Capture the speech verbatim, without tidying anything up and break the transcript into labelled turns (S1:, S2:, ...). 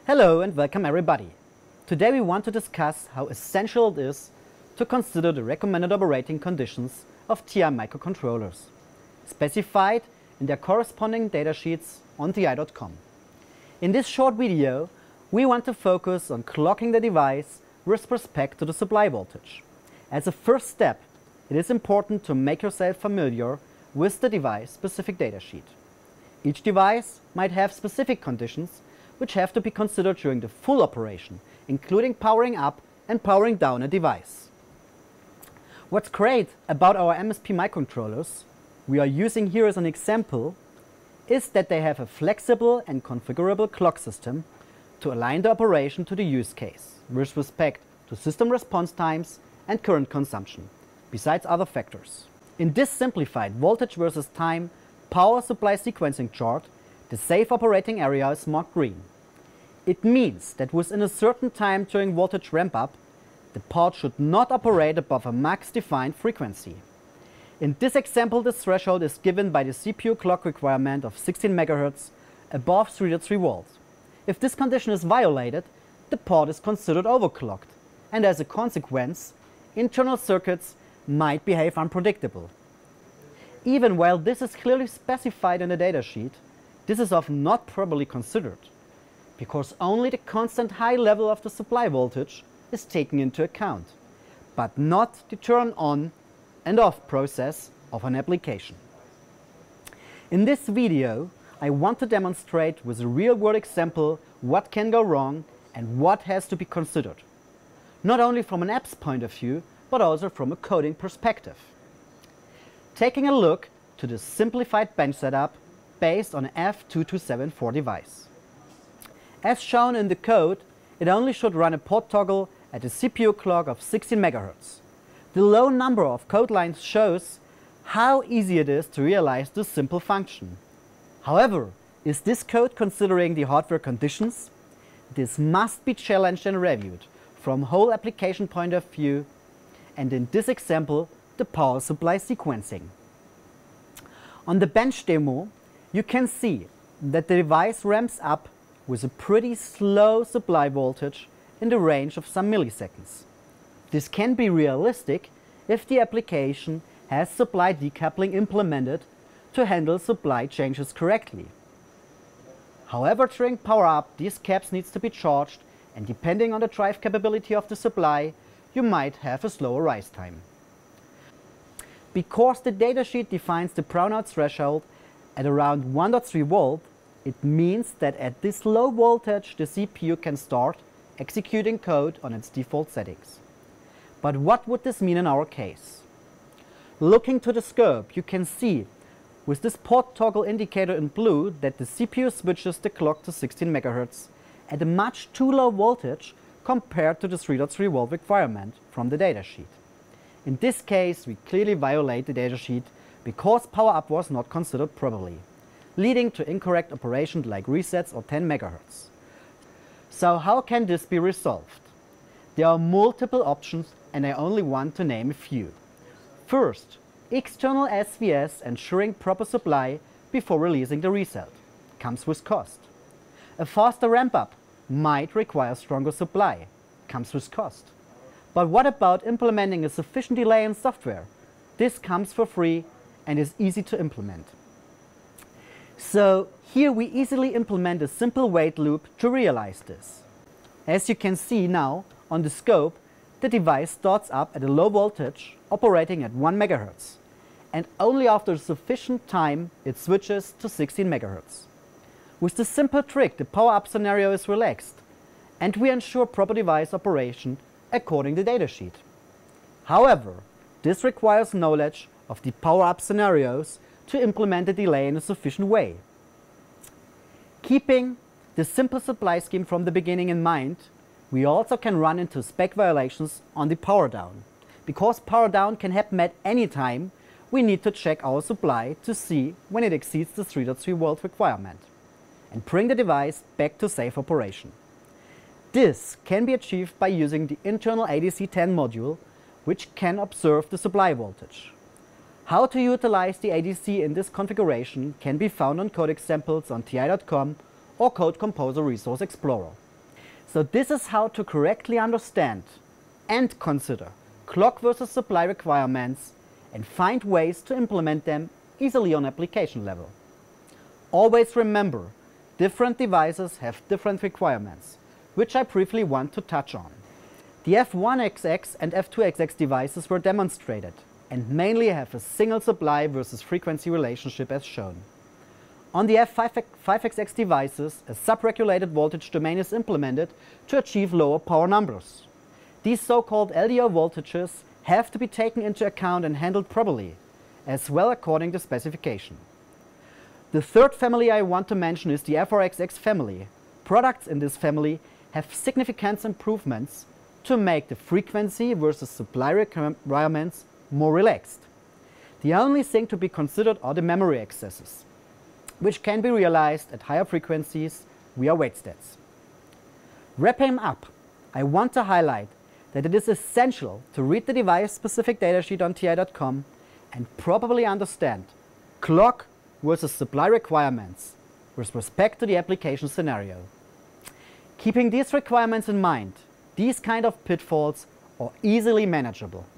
S1: Hello and welcome everybody. Today we want to discuss how essential it is to consider the recommended operating conditions of T I microcontrollers, specified in their corresponding datasheets on T I dot com. In this short video, we want to focus on clocking the device with respect to the supply voltage. As a first step, it is important to make yourself familiar with the device-specific datasheet. Each device might have specific conditions which have to be considered during the full operation, including powering up and powering down a device. What's great about our M S P microcontrollers we are using here as an example is that they have a flexible and configurable clock system to align the operation to the use case with respect to system response times and current consumption, besides other factors. In this simplified voltage versus time power supply sequencing chart, the safe operating area is marked green. It means that within a certain time during voltage ramp-up, the part should not operate above a max defined frequency. In this example, this threshold is given by the C P U clock requirement of sixteen megahertz above three point three volts. If this condition is violated, the part is considered overclocked, and as a consequence, internal circuits might behave unpredictable. Even while this is clearly specified in the datasheet, this is often not properly considered, because only the constant high level of the supply voltage is taken into account, but not the turn on and off process of an application. In this video, I want to demonstrate with a real-world example what can go wrong and what has to be considered, not only from an app's point of view, but also from a coding perspective. Taking a look to the simplified bench setup based on an F two two seven four device. As shown in the code, it only should run a port toggle at a C P U clock of sixteen megahertz. The low number of code lines shows how easy it is to realize this simple function. However, is this code considering the hardware conditions? This must be challenged and reviewed from whole application point of view, and in this example, the power supply sequencing. On the bench demo, you can see that the device ramps up with a pretty slow supply voltage in the range of some milliseconds. This can be realistic if the application has supply decoupling implemented to handle supply changes correctly. However, during power up, these caps needs to be charged, and depending on the drive capability of the supply, you might have a slower rise time. Because the datasheet defines the brownout threshold at around one point three volt, it means that at this low voltage the C P U can start executing code on its default settings. But what would this mean in our case? Looking to the scope, you can see with this port toggle indicator in blue that the C P U switches the clock to sixteen megahertz at a much too low voltage compared to the three point three volt requirement from the datasheet. In this case, we clearly violate the datasheet because power up was not considered properly, leading to incorrect operations like resets or ten megahertz. So how can this be resolved? There are multiple options and I only want to name a few. First, external S V S ensuring proper supply before releasing the reset comes with cost. A faster ramp up might require stronger supply, comes with cost. But what about implementing a sufficient delay in software? This comes for free and is easy to implement. So here we easily implement a simple wait loop to realize this. As you can see now on the scope, the device starts up at a low voltage operating at one megahertz, and only after sufficient time it switches to sixteen megahertz. With this simple trick, the power up scenario is relaxed and we ensure proper device operation according to the datasheet. However, this requires knowledge of the power up scenarios to implement the delay in a sufficient way. Keeping the simple supply scheme from the beginning in mind, we also can run into spec violations on the power down. Because power down can happen at any time, we need to check our supply to see when it exceeds the three point three volt requirement and bring the device back to safe operation. This can be achieved by using the internal A D C ten module, which can observe the supply voltage. How to utilize the A D C in this configuration can be found on code examples on T I dot com or Code Composer Resource Explorer. So this is how to correctly understand and consider clock versus supply requirements and find ways to implement them easily on application level. Always remember, different devices have different requirements, which I briefly want to touch on. The F one X X and F two X X devices were demonstrated and mainly have a single supply versus frequency relationship as shown. On the F five X X devices, a sub-regulated voltage domain is implemented to achieve lower power numbers. These so-called L D O voltages have to be taken into account and handled properly, as well according to specification. The third family I want to mention is the F four X X family. Products in this family have significant improvements to make the frequency versus supply requirements more relaxed. The only thing to be considered are the memory accesses, which can be realized at higher frequencies via weight stats. Wrapping up, I want to highlight that it is essential to read the device-specific datasheet on T I dot com and properly understand clock versus supply requirements with respect to the application scenario. Keeping these requirements in mind, these kind of pitfalls are easily manageable.